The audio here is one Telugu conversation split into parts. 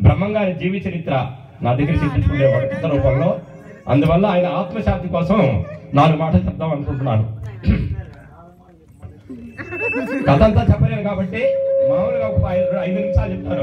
బ్రహ్మంగారి జీవి చరిత్ర నా దగ్గర చెప్పించుకునే ఒక కథ రూపంలో. అందువల్ల ఆయన ఆత్మశాంతి కోసం 4 మాటలు చెప్దాం అనుకుంటున్నాను. కథ అంతా చెప్పలేను కాబట్టి మామూలుగా ఒక 5 నిమిషాలు చెప్తాను.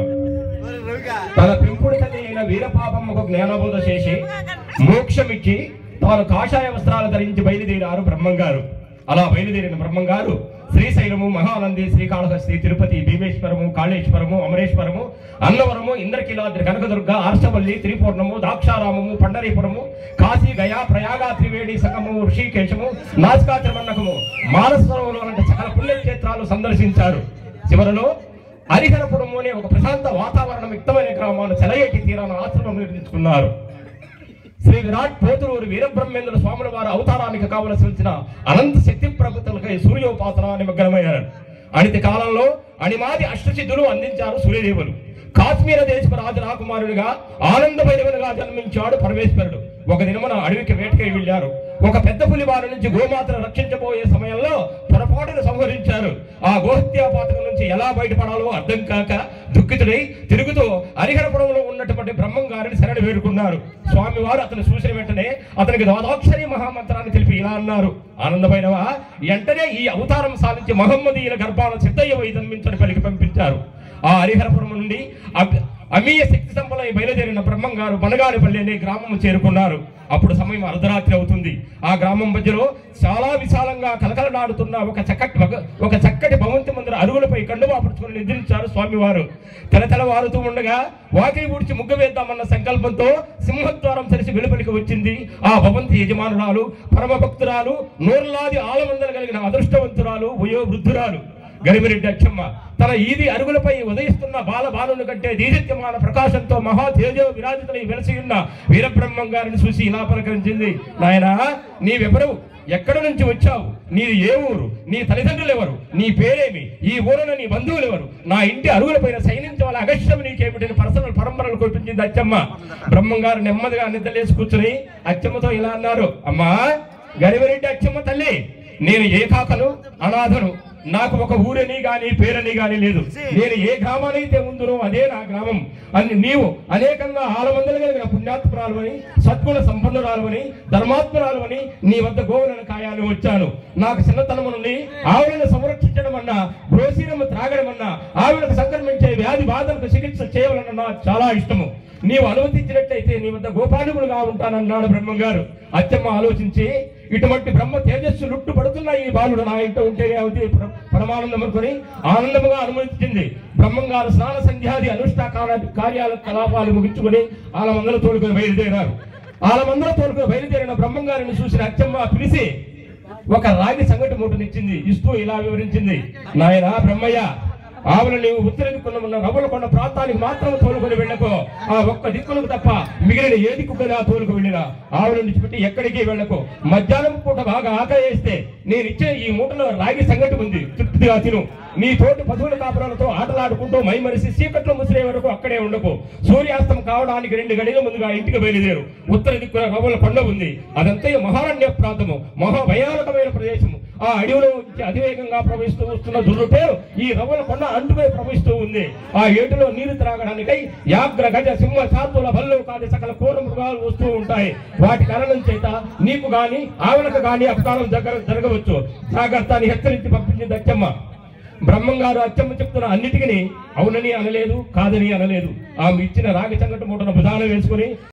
తన పెంపుడు తల్లి అయిన వీరపాపమ్మకు జ్ఞానబోధ చేసి మోక్షమిచ్చి తాను కాషాయ వస్త్రాలు ధరించి బయలుదేరారు బ్రహ్మంగారు. అలా బయలుదేరిన బ్రహ్మంగారు శ్రీశైలము, మహానంది, శ్రీకాళహస్తి, తిరుపతి, భీమేశ్వరము, కాళేశ్వరము, అమరేశ్వరము, అన్నవరము, ఇంద్రకీలాద్రి, కనకదుర్గ, ఆర్షవల్లి, త్రిపూర్ణము, దాక్షారామము, పండరీపురము, కాశీ, గయా, ప్రయాగ, త్రివేణి సంగమము, ఋషికేశము, నాసికా తిరుమన్నకము, మానస సరోవరం లాంటి సకల పుణ్యక్షేత్రాలు సందర్శించారు. చివరలో హరిహరపురము అనే ఒక ప్రశాంత వాతావరణం యుక్తమైన గ్రామాన్ని సెలయేటి తీరాన ఆశ్రమం నిర్మించుకున్నారు. శ్రీ విరాట్ పోతులూరు వీరబ్రహ్మేంద్ర స్వాముల వారి అవతారానికి కావలసి వచ్చిన అనంత శక్తి ప్రభుత్వలకై సూర్యోపాసన నిమగ్నమయ్యారు. అనితి కాలంలో అణిమాది అష్టసిద్ధులు అందించారు సూర్యదేవులు. కాశ్మీర దేశపు రాజు రాకుమారుడిగా ఆనంద భైరవునిగా జన్మించాడు పరమేశ్వరుడు. ఒక దినమున అడవికి వేటకై వెళ్ళారు. ఒక పెద్ద పులి వారి నుంచి గోమాతను రక్షించబోయే సమయంలో పొరపాటును సంహరించారు. ఆ గోహత్యా పాతకం నుంచి ఎలా బయటపడాలో అర్థం కాక దుఃఖితుడై తిరుగుతూ హరిహరపురంలో ఉన్నటువంటి బ్రహ్మంగారిని శరణి వేడుకున్నారు. స్వామివారు అతను చూసిన వెంటనే అతనికి ద్వాదశాక్షరి మహామంత్రాన్ని తెలిపి ఇలా అన్నారు: ఆనంద భైరవ, వెంటనే ఈ అవతారం సాధించి మహమ్మదీయుల గర్భాన సిద్ధయ్య వై జన్మించని పలికి పంపించారు. ఆ హరిహరపురం నుండి అమీయ శక్తి సంపలై బయలుదేరిన బ్రహ్మంగారు బనగాడిపల్లి అనే గ్రామం చేరుకున్నారు. అప్పుడు సమయం అర్ధరాత్రి అవుతుంది. ఆ గ్రామం మధ్యలో చాలా విశాలంగా కలకలనాడుతున్న ఒక చక్కటి భవంతి ముందర అరుగులపై కండువాపరుచుకుని నిద్రించారు స్వామివారు. తెలతెలవారుతూ ఉండగా వాకిలి ఊడ్చి ముగ్గు వేద్దామన్న సంకల్పంతో సింహద్వారం తెరిచి వెలుపలికి వచ్చింది ఆ భవంతి యజమానురాలు, పరమ భక్తురాలు, నూర్లాది ఆలమందలు కలిగిన అదృష్టవంతురాలు, వయోవృద్ధురాలు గరిమిరెడ్డి అచ్చమ్మ. తన ఈది అరుగులపై ఉదయిస్తున్న బాలుని కంటే దీదిత్యమాన ప్రకాశంతో మహా తేజో విరాజితులై వెలసి ఉన్న వీరబ్రహ్మం గారిని చూసి ఇలా పలకరించింది: నాయనా, నీవెవరు? ఎక్కడి నుంచి వచ్చావు? నీది ఏ ఊరు? నీ తల్లిదండ్రులు ఎవరు? నీ పేరేమి? ఈ ఊరున నీ బంధువులు ఎవరు? నా ఇంటి అరుగులపైన సైనించవాల అగస్త్యం నీకేమిటి పరమలు కురిపించింది అచ్చమ్మ. బ్రహ్మంగారు నెమ్మదిగా నిద్రలేసి కూర్చుని అచ్చమ్మతో ఇలా అన్నారు: అమ్మా గరిమిరెడ్డి అచ్చమ్మ తల్లి, నేను ఏకాకను, అనాథను. నాకు ఒక ఊరని గాని పేరని గాని లేదు. నేను ఏ గ్రామానైతే ఉందునో అదే నా గ్రామం. నీవు అనేకంగా ఆలమందలు కలిగిన పుణ్యాత్మరాలు అని, సద్గుణ సంపన్నురాలు అని, ధర్మాత్మరాలు అని నీ వద్ద గోవులను కాయాలని వచ్చాను. నాకు చిన్నతనము నుండి ఆవులను సంరక్షించడం అన్నా, గ్రోసీరము త్రాగడం అన్నా, ఆవులకు సంక్రమించే వ్యాధి బాధలకు చికిత్స చేయవాలన్నా చాలా ఇష్టము. నీవు అనుమతించినట్లయితే నీ వద్ద గోపాలకుడుగా ఉంటానన్నాడు బ్రహ్మంగారు. అచ్చమ్మ ఆలోచించి, ఇటువంటి బ్రహ్మ తేజస్సు లుట్టు పడుతున్న ఈ బాలుడు నా ఇంట ఉంటేనే అవుతుంది పరమానందం అనుకుని ఆనందముగా అనుమతించింది. బ్రహ్మంగారు స్నాన సంధ్యాది అనుష్ఠాన కలాపాలు ముగించుకుని ఆలమందరూ తోలుకొని బయలుదేరారు. ఆలమందరూ తోలుకొని బయలుదేరిన బ్రహ్మంగారిని చూసిన అచ్చమ్మ పిలిచి ఒక రాగి సంగటి మూటనిచ్చింది. ఇస్తూ ఇలా వివరించింది: నాయనా బ్రహ్మయ్య, ఆవులు నీవు ఉత్తర దిక్కున ఉన్న రవ్వలకొండ ప్రాంతానికి మాత్రం తోలుకొని వెళ్ళకో. ఆ ఒక్క దిక్కులకు తప్ప మిగిలిన ఏ దిక్కుగా తోలుకు వెళ్ళినా ఆవులను విడిచిపెట్టి ఎక్కడికి వెళ్ళకో. మధ్యాహ్నం పూట బాగా ఆకలి వేస్తే నేను ఇచ్చే ఈ మూటలో రాగి సంగటి ఉంది, తృప్తిగా తిను. నీ తోటి పశువుల కాపురాలతో ఆటలాడుకుంటూ మైమరిసి చీకట్లో ముసిరే వరకు అక్కడే ఉండకు. సూర్యాస్తం కావడానికి 2 గడియల ముందుగా ఇంటికి బయలుదేరు. ఉత్తర దిక్కున రవ్వల కొండ ఉంది. అదంతా మహారణ్య ప్రాంతము, మహాభయానకమైన ప్రదేశము. ఆ అడవిలో అతివేగంగా ప్రవహిస్తూ వస్తున్న దుర్రుటే ఈ రవ్వల కొండ అంటుపై ప్రవహిస్తూ ఉంది. ఆ ఏటులో నీరు త్రాగడానికై యాగ్ర, గజ, సింహ, శార్దుల, భల్లు కాని సకల క్రూర మృగాలు వస్తూ ఉంటాయి. వాటి కారణం చేత నీకు గాని ఆవులకు గాని అపకారం జరగవచ్చు. జాగ్రత్త అని హెచ్చరించి పంపించింది అచ్చమ్మ. బ్రహ్మంగారు అచ్చమ్మ చెప్తున్న అన్నిటికీ అవునని అనలేదు, కాదని అనలేదు. ఆమె ఇచ్చిన రాగి సంగటి మూటను భుజాన వేసుకుని